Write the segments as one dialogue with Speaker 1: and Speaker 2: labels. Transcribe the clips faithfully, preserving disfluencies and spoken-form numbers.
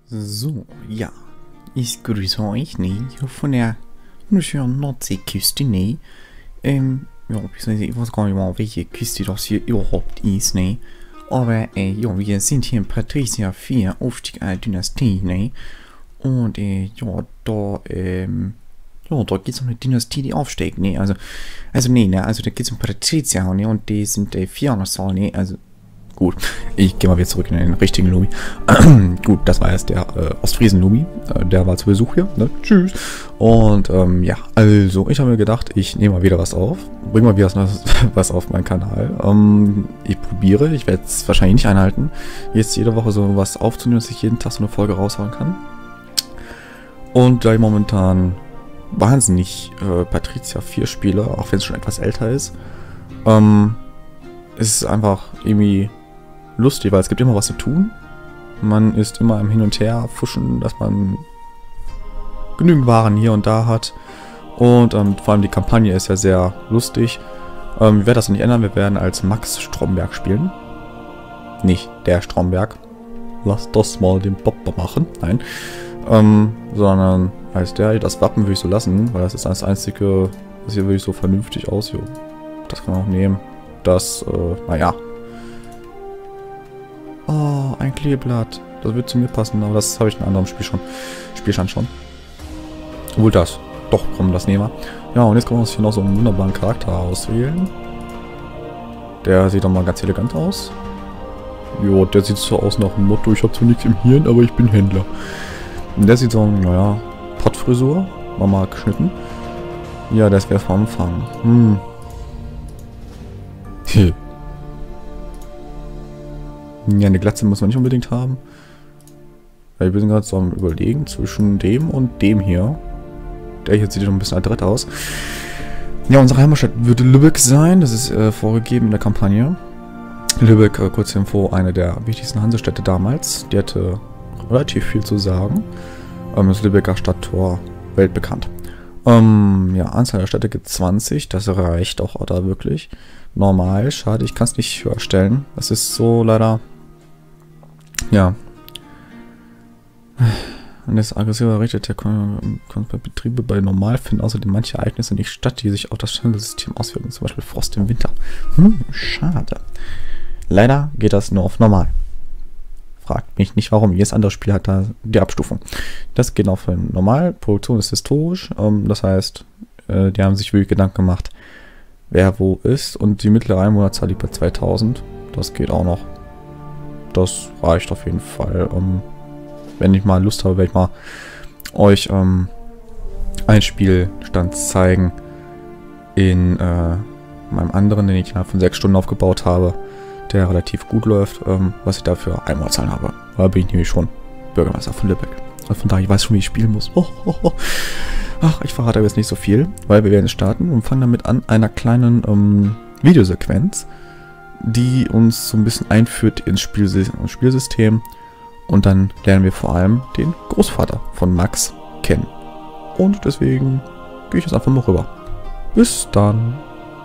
Speaker 1: So, ja. Ich grüße euch, ne, hier von der wunderschönen Nordseeküste, ne. Ähm, ja, ich weiß gar nicht mal, welche Küste das hier überhaupt ist, ne. Aber, äh, ja, wir sind hier in Patricia vier, Aufstieg einer Dynastie, ne. Und, äh, ja, da, ähm, ja, da geht's um eine Dynastie, die aufsteigt, ne. Also, also, ne, ne, also da geht's um Patrizier, ne, und die sind, äh, vier an der Zahl, ne, also. Gut, ich gehe mal wieder zurück in den richtigen Lumi. Gut, das war jetzt der äh, Ostfriesen-Lumi. Äh, der war zu Besuch hier. Ne? Tschüss. Und ähm, ja, also ich habe mir gedacht, ich nehme mal wieder was auf. Bring mal wieder was, was auf meinen Kanal. Ähm, ich probiere, ich werde es wahrscheinlich nicht einhalten, jetzt jede Woche so was aufzunehmen, dass ich jeden Tag so eine Folge raushauen kann. Und da ich momentan wahnsinnig äh, Patricia vier spiele, auch wenn es schon etwas älter ist, ähm, ist es einfach irgendwie lustig, weil es gibt immer was zu tun. Man ist immer im Hin und Her fuschen, dass man genügend Waren hier und da hat. Und ähm, vor allem die Kampagne ist ja sehr lustig. Ähm, ich werde das nicht ändern, wir werden als Max Stromberg spielen. Nicht der Stromberg. Lass das mal den Bob machen. Nein. Ähm, sondern als der, das Wappen würde ich so lassen, weil das ist das einzige, das hier wirklich so vernünftig aussieht. Das kann man auch nehmen. Das, äh, naja. Oh, ein Kleeblatt. Das wird zu mir passen, aber das habe ich in einem anderen Spiel schon. Spielstand schon. Obwohl das. Doch, komm, das nehmen wir. Ja, und jetzt können wir uns hier noch so einen wunderbaren Charakter auswählen. Der sieht doch mal ganz elegant aus. Jo, der sieht so aus nach dem Motto, ich habe zwar nichts im Hirn, aber ich bin Händler. Und der sieht so, naja, Pottfrisur. War mal geschnitten. Ja, das wäre vom Anfang. Hm. Ja, eine Glatze muss man nicht unbedingt haben. Weil wir sind gerade so am Überlegen zwischen dem und dem hier. Der hier sieht schon ein bisschen adrett aus. Ja, unsere Heimatstadt würde Lübeck sein. Das ist äh, vorgegeben in der Kampagne. Lübeck, äh, kurze Info, eine der wichtigsten Hansestädte damals. Die hatte relativ viel zu sagen. Ähm, das Lübecker Stadttor weltbekannt. Ähm, ja, Anzahl der Städte gibt zwanzig. Das reicht auch da wirklich. Normal, schade, ich kann es nicht höher stellen. Das ist so leider. Ja. Und das aggressive richtet der Betriebe bei normal finden außerdem manche Ereignisse nicht statt, die sich auf das Handelssystem auswirken, zum Beispiel Frost im Winter. Hm, schade. Leider geht das nur auf normal. Fragt mich nicht warum. Jedes andere Spiel hat da die Abstufung. Das geht auf normal. Produktion ist historisch. Ähm, das heißt, äh, die haben sich wirklich Gedanken gemacht, wer wo ist. Und die mittlere Einwohnerzahl liegt bei zweitausend. Das geht auch noch. Das reicht auf jeden Fall. Ähm, wenn ich mal Lust habe, werde ich mal euch ähm, einen Spielstand zeigen in äh, meinem anderen, den ich innerhalb von sechs Stunden aufgebaut habe, der relativ gut läuft, ähm, was ich dafür Einmalzahlen habe. Da bin ich nämlich schon Bürgermeister von Lübeck. Also von daher, ich weiß schon, wie ich spielen muss. Oh, oh, oh. Ach, ich verrate aber jetzt nicht so viel, weil wir werden starten und fangen damit an einer kleinen ähm, Videosequenz, die uns so ein bisschen einführt ins Spielsy- Spielsystem. Und dann lernen wir vor allem den Großvater von Max kennen. Und deswegen gehe ich jetzt einfach mal rüber. Bis dann.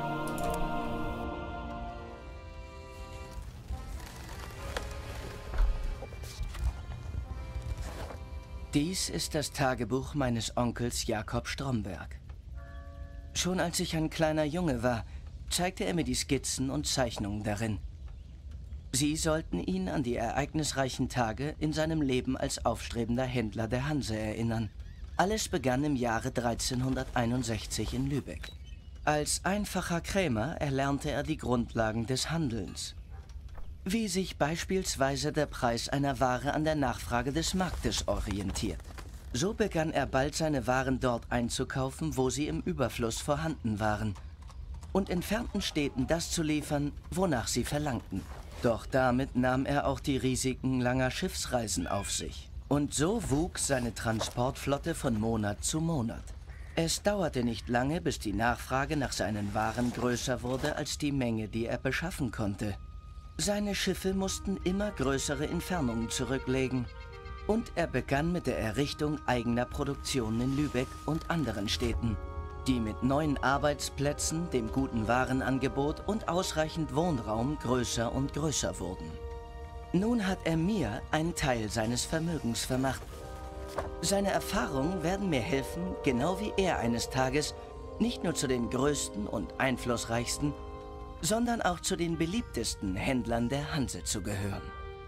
Speaker 2: Dies ist das Tagebuch meines Onkels Jakob Stromberg. Schon als ich ein kleiner Junge war, zeigte er mir die Skizzen und Zeichnungen darin. Sie sollten ihn an die ereignisreichen Tage in seinem Leben als aufstrebender Händler der Hanse erinnern. Alles begann im Jahre dreizehnhunderteinundsechzig in Lübeck. Als einfacher Krämer erlernte er die Grundlagen des Handelns. Wie sich beispielsweise der Preis einer Ware an der Nachfrage des Marktes orientiert. So begann er bald seine Waren dort einzukaufen, wo sie im Überfluss vorhanden waren. Und entfernten Städten das zu liefern, wonach sie verlangten. Doch damit nahm er auch die Risiken langer Schiffsreisen auf sich. Und so wuchs seine Transportflotte von Monat zu Monat. Es dauerte nicht lange, bis die Nachfrage nach seinen Waren größer wurde als die Menge, die er beschaffen konnte. Seine Schiffe mussten immer größere Entfernungen zurücklegen. Und er begann mit der Errichtung eigener Produktionen in Lübeck und anderen Städten, die mit neuen Arbeitsplätzen, dem guten Warenangebot und ausreichend Wohnraum größer und größer wurden. Nun hat er mir einen Teil seines Vermögens vermacht. Seine Erfahrungen werden mir helfen, genau wie er eines Tages nicht nur zu den größten und einflussreichsten, sondern auch zu den beliebtesten Händlern der Hanse zu gehören.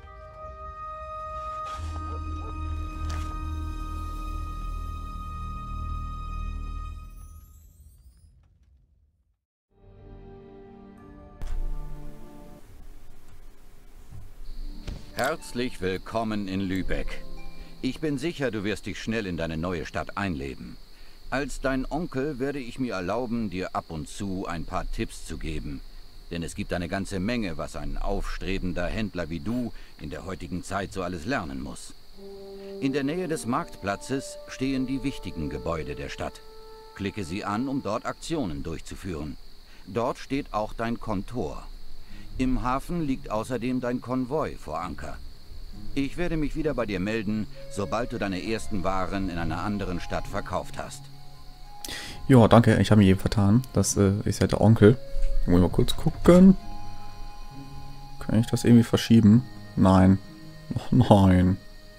Speaker 3: Herzlich willkommen in Lübeck. Ich bin sicher, du wirst dich schnell in deine neue Stadt einleben. Als dein Onkel werde ich mir erlauben, dir ab und zu ein paar Tipps zu geben. Denn es gibt eine ganze Menge, was ein aufstrebender Händler wie du in der heutigen Zeit so alles lernen muss. In der Nähe des Marktplatzes stehen die wichtigen Gebäude der Stadt. Klicke sie an, um dort Aktionen durchzuführen. Dort steht auch dein Kontor. Im Hafen liegt außerdem dein Konvoi vor Anker. Ich werde mich wieder bei dir melden, sobald du deine ersten Waren in einer anderen Stadt verkauft hast.
Speaker 1: Ja, danke. Ich habe mich eben vertan. Das äh, ist ja der Onkel. Muss ich mal kurz gucken. Kann ich das irgendwie verschieben? Nein. Oh, nein.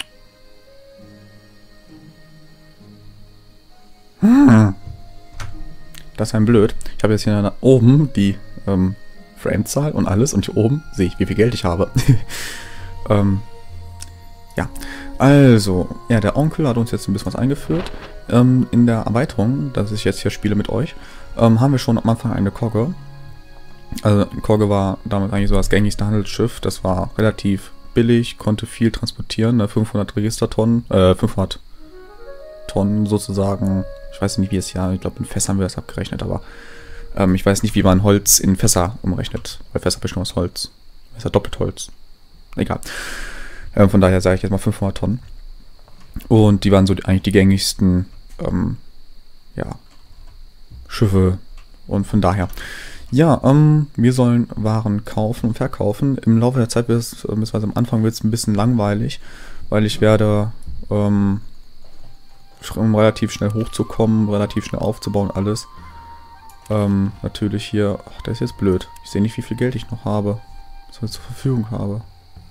Speaker 1: Hm. Das ist ein Blöd. Ich habe jetzt hier nach oben die ähm, Framezahl und alles und hier oben sehe ich, wie viel Geld ich habe. ähm, ja, also, ja, der Onkel hat uns jetzt ein bisschen was eingeführt. Ähm, in der Erweiterung, dass ich jetzt hier spiele mit euch, ähm, haben wir schon am Anfang eine Kogge. Also, eine Kogge war damals eigentlich so das gängigste Handelsschiff. Das war relativ billig, konnte viel transportieren, ne? fünfhundert Registertonnen, äh, fünfhundert Tonnen sozusagen. Ich weiß nicht, wie es ja, ich glaube, in Fässern wir das abgerechnet, aber ähm, ich weiß nicht, wie man Holz in Fässer umrechnet. Weil Fässer bestimmt aus Holz. Das ist ja doppelt Holz. Egal. Ähm, von daher sage ich jetzt mal fünfhundert Tonnen. Und die waren so die, eigentlich die gängigsten ähm, ja, Schiffe. Und von daher. Ja, ähm, wir sollen Waren kaufen und verkaufen. Im Laufe der Zeit, bis, beziehungsweise am Anfang wird es ein bisschen langweilig, weil ich werde, ähm, um relativ schnell hochzukommen, relativ schnell aufzubauen, alles. Ähm, natürlich hier, ach, das ist jetzt blöd. Ich sehe nicht, wie viel Geld ich noch habe, was ich zur Verfügung habe.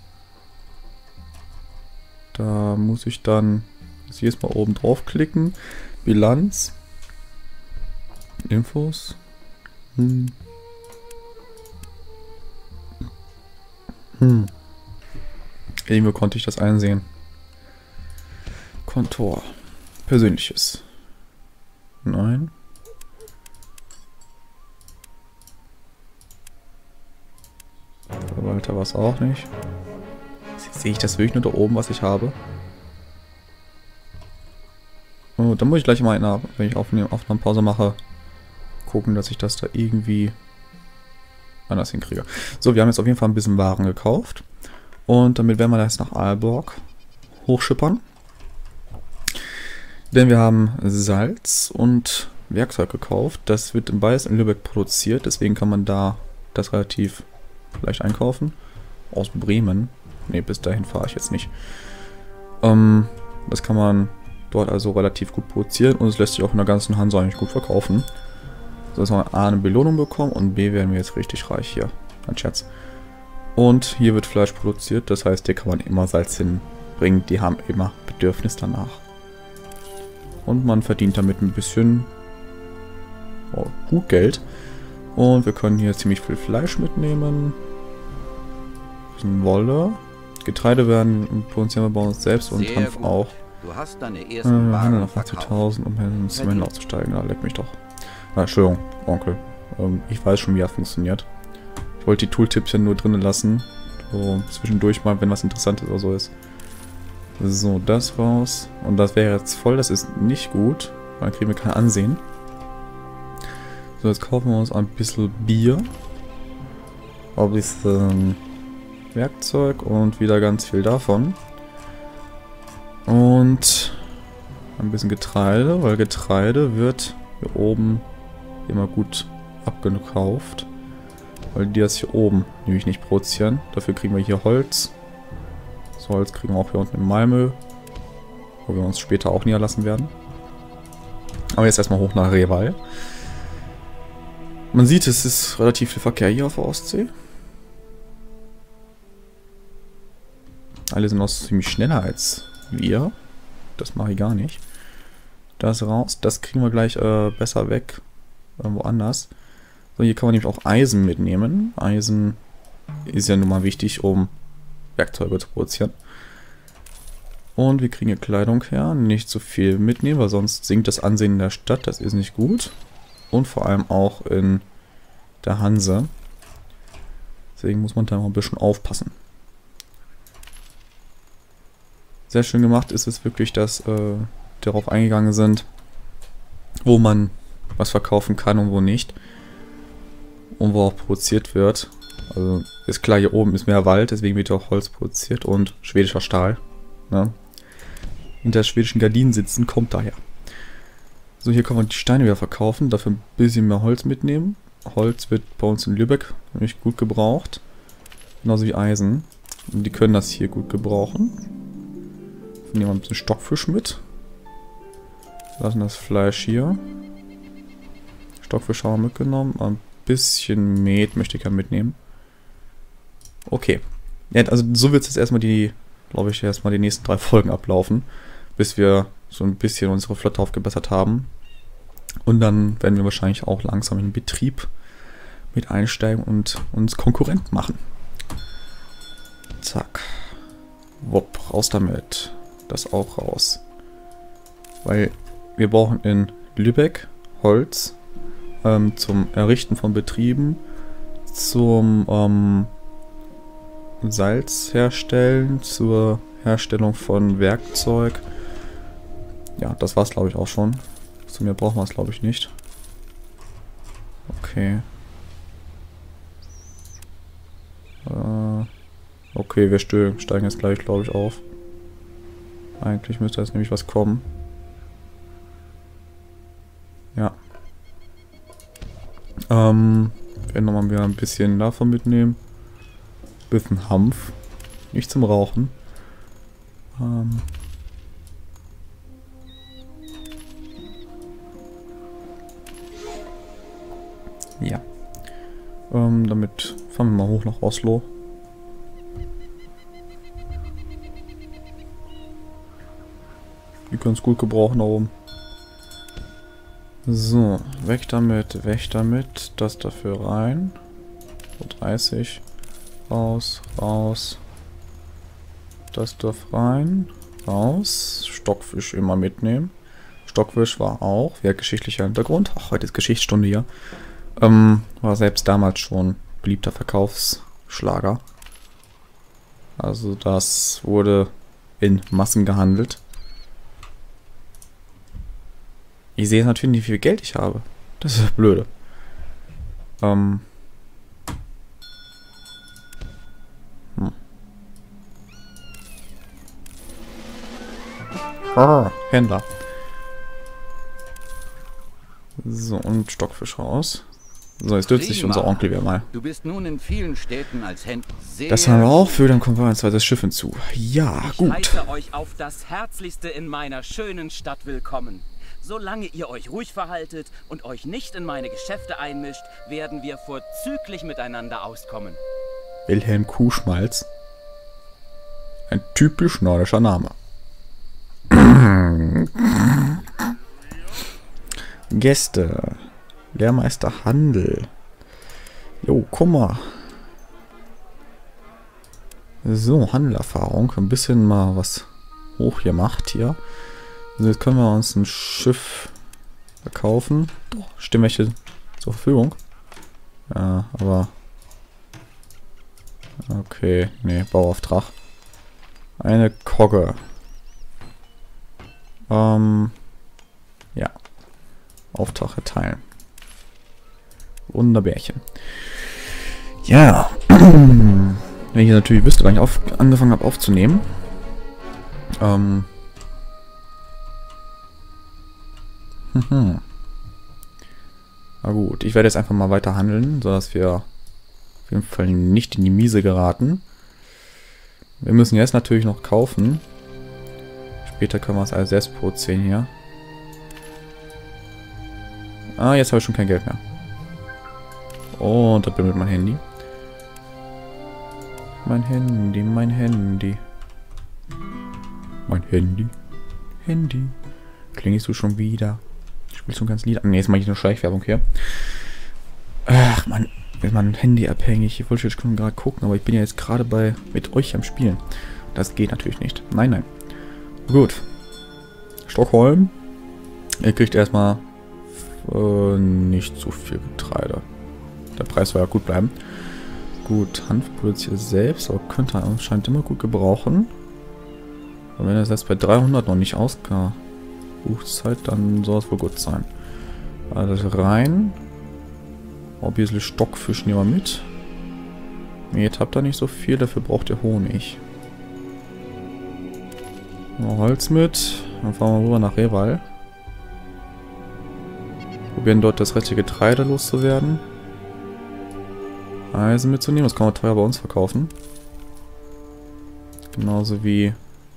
Speaker 1: Da muss ich dann jedes Mal oben drauf klicken. Bilanz. Infos. Hm. Hm. Irgendwo konnte ich das einsehen. Kontor. Persönliches. Nein. Verwalter war es auch nicht. Sehe ich das wirklich nur da oben, was ich habe? Oh, dann muss ich gleich mal, in einer, wenn ich Aufnahme, Aufnahmepause mache, gucken, dass ich das da irgendwie anders hinkriege. So, wir haben jetzt auf jeden Fall ein bisschen Waren gekauft. Und damit werden wir jetzt nach Aalborg hochschippern. Denn wir haben Salz und Werkzeug gekauft. Das wird in beides in Lübeck produziert. Deswegen kann man da das relativ leicht einkaufen. Aus Bremen. Ne, bis dahin fahre ich jetzt nicht. Ähm, das kann man dort also relativ gut produzieren. Und es lässt sich auch in der ganzen Hanse eigentlich gut verkaufen. So, dass wir A, eine Belohnung bekommen. Und B, werden wir jetzt richtig reich hier. Ein Scherz. Und hier wird Fleisch produziert. Das heißt, hier kann man immer Salz hinbringen. Die haben immer Bedürfnis danach. Und man verdient damit ein bisschen oh, gut Geld. Und wir können hier ziemlich viel Fleisch mitnehmen. Ein bisschen Wolle. Getreide werden produzieren wir bei uns selbst und Hanf auch.
Speaker 3: Du hast deine ersten
Speaker 1: äh,
Speaker 3: Waren
Speaker 1: auf achtzigtausend, um ins Zement auszusteigen. Da leck mich doch. Ah, Entschuldigung, Onkel. Ähm, ich weiß schon, wie das funktioniert. Ich wollte die Tooltips ja nur drinnen lassen. So zwischendurch mal, wenn was Interessantes oder so ist. So, das raus. Und das wäre jetzt voll. Das ist nicht gut. Dann kriegen wir kein Ansehen. So, jetzt kaufen wir uns ein bisschen Bier. Ein bisschen Werkzeug und wieder ganz viel davon. Und ein bisschen Getreide, weil Getreide wird hier oben immer gut abgekauft. Weil die das hier oben nämlich nicht produzieren. Dafür kriegen wir hier Holz. Das Holz kriegen wir auch hier unten in Malmö. Wo wir uns später auch niederlassen werden. Aber jetzt erstmal hoch nach Reval. Man sieht, es ist relativ viel Verkehr hier auf der Ostsee. Alle sind auch ziemlich schneller als wir. Das mache ich gar nicht. Das raus. Das kriegen wir gleich äh, besser weg. Irgendwo anders. So, hier kann man nämlich auch Eisen mitnehmen. Eisen ist ja nun mal wichtig, um Werkzeuge zu produzieren. Und wir kriegen hier Kleidung her. Nicht zu viel mitnehmen, weil sonst sinkt das Ansehen in der Stadt. Das ist nicht gut. Und vor allem auch in der Hanse. Deswegen muss man da mal ein bisschen aufpassen. Sehr schön gemacht ist es wirklich, dass äh, darauf eingegangen sind, wo man was verkaufen kann und wo nicht. Und wo auch produziert wird. Also ist klar, hier oben ist mehr Wald, deswegen wird auch Holz produziert und schwedischer Stahl. Ne? Hinter schwedischen Gardinen sitzen, kommt daher. So, hier kann man die Steine wieder verkaufen, dafür ein bisschen mehr Holz mitnehmen. Holz wird bei uns in Lübeck nämlich gut gebraucht. Genauso wie Eisen. Und die können das hier gut gebrauchen. Nehmen wir ein bisschen Stockfisch mit. Lassen das Fleisch hier. Stockfisch haben wir mitgenommen. Ein bisschen Met möchte ich ja mitnehmen. Okay. Ja, also so wird es jetzt erstmal die, glaube ich, erstmal die nächsten drei Folgen ablaufen. Bis wir so ein bisschen unsere Flotte aufgebessert haben. Und dann werden wir wahrscheinlich auch langsam in den Betrieb mit einsteigen und uns Konkurrent machen. Zack. Wupp, raus damit. Das auch raus. Weil wir brauchen in Lübeck Holz ähm, zum Errichten von Betrieben, zum ähm, Salz herstellen, zur Herstellung von Werkzeug. Ja, das war's glaube ich auch schon. Zu mir brauchen wir es glaube ich nicht. Okay. Äh, okay, wir steigen jetzt gleich glaube ich auf. Eigentlich müsste jetzt nämlich was kommen. Ja. Ähm, wir werden nochmal wieder ein bisschen davon mitnehmen. Bisschen Hanf. Nicht zum Rauchen. Ähm. Ja. Ähm, damit fahren wir mal hoch nach Oslo. Die können es gut gebrauchen da oben. So, weg damit, weg damit. Das dafür rein. So dreißig. Raus, raus. Das darf rein. Raus. Stockfisch immer mitnehmen. Stockfisch war auch. Wer geschichtlicher Hintergrund. Ach, heute ist Geschichtsstunde hier. Ähm, war selbst damals schon beliebter Verkaufsschlager. Also das wurde in Massen gehandelt. Ich sehe natürlich nicht, wie viel Geld ich habe. Das ist blöde. Ähm. Hm. Ah, Händler. So, und Stockfisch raus. So, jetzt dürfte sich unser Onkel wieder mal.
Speaker 3: Du bist nun in vielen Städten als Händler sehr...
Speaker 1: Das haben wir auch für, dann kommen wir ein zweites Schiff hinzu. Ja,
Speaker 4: ich
Speaker 1: gut.
Speaker 4: Ich heiße euch auf das Herzlichste in meiner schönen Stadt willkommen. Solange ihr euch ruhig verhaltet und euch nicht in meine Geschäfte einmischt, werden wir vorzüglich miteinander auskommen.
Speaker 1: Wilhelm Kuhschmalz. Ein typisch nordischer Name. Gäste. Lehrmeister Handel. Jo, guck mal. So, Handelerfahrung. Ein bisschen mal was hochgemacht hier. Also jetzt können wir uns ein Schiff verkaufen. Stehen welche zur Verfügung? Ja, aber... Okay, nee, Bauauftrag. Eine Kogge. Ähm... Ja. Auftrag erteilen. Wunderbärchen. Ja. Wenn ich natürlich wüsste, wann ich auf, angefangen habe aufzunehmen. Ähm... Na gut, ich werde jetzt einfach mal weiter handeln, sodass wir auf jeden Fall nicht in die Miese geraten. Wir müssen jetzt natürlich noch kaufen. Später können wir es alles selbst produzieren hier. Ah, jetzt habe ich schon kein Geld mehr. Und da bimmelt mein Handy. Mein Handy, mein Handy. Mein Handy. Handy. Klingelst du schon wieder? Spielst du ein ganzes Lied? Ne, jetzt mache ich eine Schleichwerbung hier. Ach, Mann. Ist mein Handy abhängig. Ich wollte jetzt schon gerade gucken, aber ich bin ja jetzt gerade bei mit euch am Spielen. Das geht natürlich nicht. Nein, nein. Gut. Stockholm. Ihr kriegt erstmal äh, nicht so viel Getreide. Der Preis soll ja gut bleiben. Gut, Hanf produziert selbst, aber könnte er anscheinend immer gut gebrauchen. Und wenn er jetzt bei dreihundert noch nicht ausgebucht seid, dann soll es wohl gut sein. Also rein. Ein bisschen Stockfisch nehmen wir mit. Jetzt habt ihr nicht so viel, dafür braucht ihr Honig. Noch Holz mit. Dann fahren wir rüber nach Reval. Probieren dort das restliche Getreide loszuwerden. Eisen mitzunehmen, das kann man teuer bei uns verkaufen. Genauso wie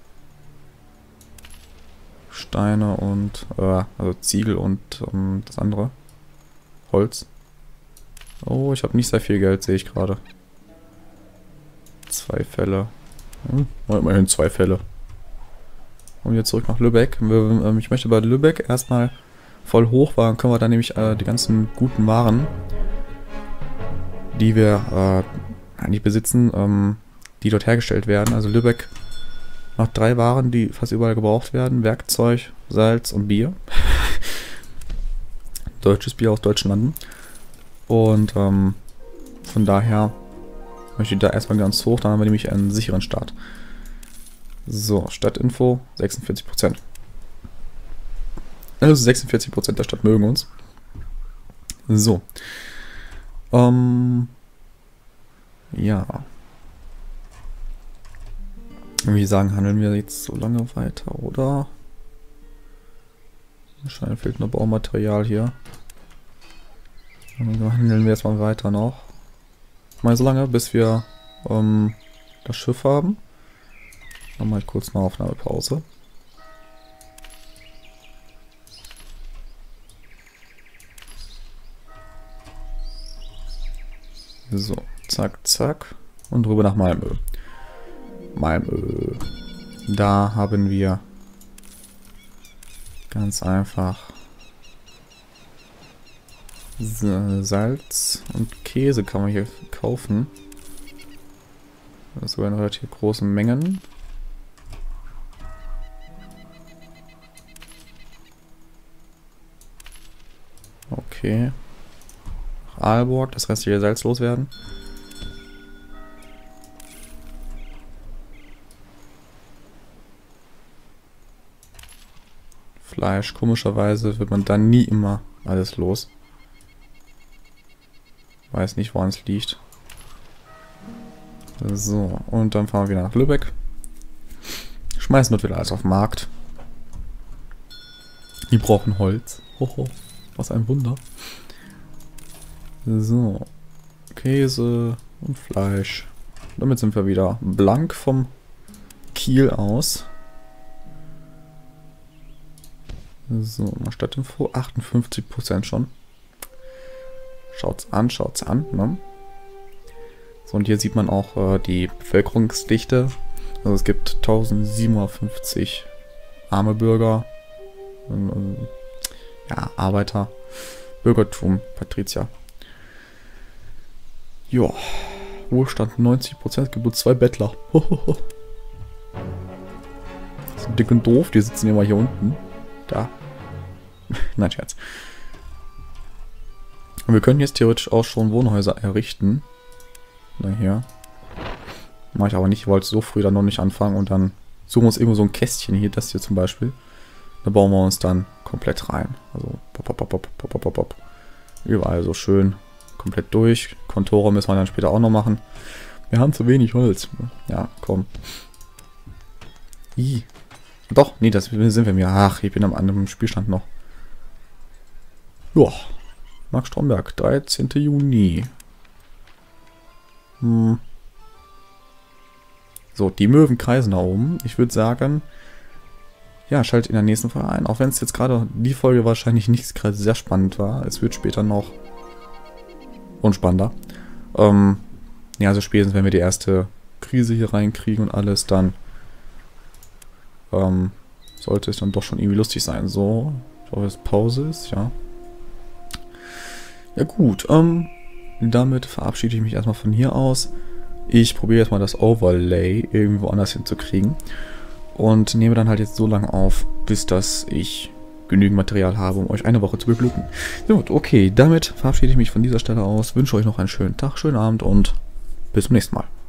Speaker 1: Steine und, äh, also Ziegel und ähm, das andere. Holz. Oh, ich habe nicht sehr viel Geld, sehe ich gerade. Zwei Fälle. Hm, immerhin zwei Fälle. Und jetzt zurück nach Lübeck. Ich möchte bei Lübeck erstmal voll hoch waren, können wir dann nämlich äh, die ganzen guten Waren, die wir äh, eigentlich besitzen, ähm, die dort hergestellt werden. Also Lübeck noch drei Waren, die fast überall gebraucht werden. Werkzeug, Salz und Bier. Deutsches Bier aus deutschen Landen. Und ähm, von daher möchte ich da erstmal ganz hoch, dann haben wir nämlich einen sicheren Start. So, Stadtinfo, sechsundvierzig Prozent. Also sechsundvierzig Prozent der Stadt mögen uns. So. Ähm, ja. Wie sagen, handeln wir jetzt so lange weiter, oder? Wahrscheinlich fehlt noch Baumaterial hier. Dann handeln wir erstmal weiter noch. Mal so lange, bis wir ähm, das Schiff haben. Dann mache ich kurz eine Aufnahmepause. So, zack, zack. Und rüber nach Malmö. Malmö. Da haben wir ganz einfach Salz und Käse kann man hier kaufen. Das ist sogar in relativ großen Mengen. Okay. Aalborg, das restliche Salz loswerden. Fleisch, komischerweise wird man dann nie immer alles los. Weiß nicht, woran es liegt. So, und dann fahren wir wieder nach Lübeck. Schmeißen dort wieder alles auf den Markt. Die brauchen Holz. Hoho, was ein Wunder. So, Käse und Fleisch. Damit sind wir wieder blank vom Kiel aus. So, mal Stadtinfo, achtundfünfzig Prozent schon. Schaut's an, schaut's an, ne? So, und hier sieht man auch äh, die Bevölkerungsdichte. Also es gibt tausendsiebenhundertfünfzig arme Bürger, und, und, ja, Arbeiter, Bürgertum, Patrizier. Ja, Wohlstand neunzig Prozent, es gibt nur zwei Bettler. Sind dick und doof, die sitzen immer hier unten. Da. Nein, Scherz. Und wir können jetzt theoretisch auch schon Wohnhäuser errichten. Na hier. Mache ich aber nicht, ich wollte so früh dann noch nicht anfangen und dann suchen wir uns irgendwo so ein Kästchen hier, das hier zum Beispiel. Da bauen wir uns dann komplett rein. Also pop, pop, pop, pop, pop, pop, pop. Überall so schön komplett durch. Kontore müssen wir dann später auch noch machen. Wir haben zu wenig Holz. Ja, komm. Ih. Doch, nee, das sind wir mir. Ach, ich bin am anderen Spielstand noch. Joa. Mark Stromberg, dreizehnten Juni. Hm. So, die Möwen kreisen da oben. Ich würde sagen, ja, schaltet in der nächsten Folge ein. Auch wenn es jetzt gerade die Folge wahrscheinlich nicht gerade sehr spannend war. Es wird später noch unspannender. Ähm, ja, also spätestens, wenn wir die erste Krise hier reinkriegen und alles, dann ähm, sollte es dann doch schon irgendwie lustig sein. So, ich hoffe, dass Pause ist, ja. Ja gut, ähm, damit verabschiede ich mich erstmal von hier aus. Ich probiere jetzt mal das Overlay irgendwo anders hinzukriegen. Und nehme dann halt jetzt so lange auf, bis dass ich genügend Material habe, um euch eine Woche zu beglücken. Gut, okay, damit verabschiede ich mich von dieser Stelle aus. Wünsche euch noch einen schönen Tag, schönen Abend und bis zum nächsten Mal.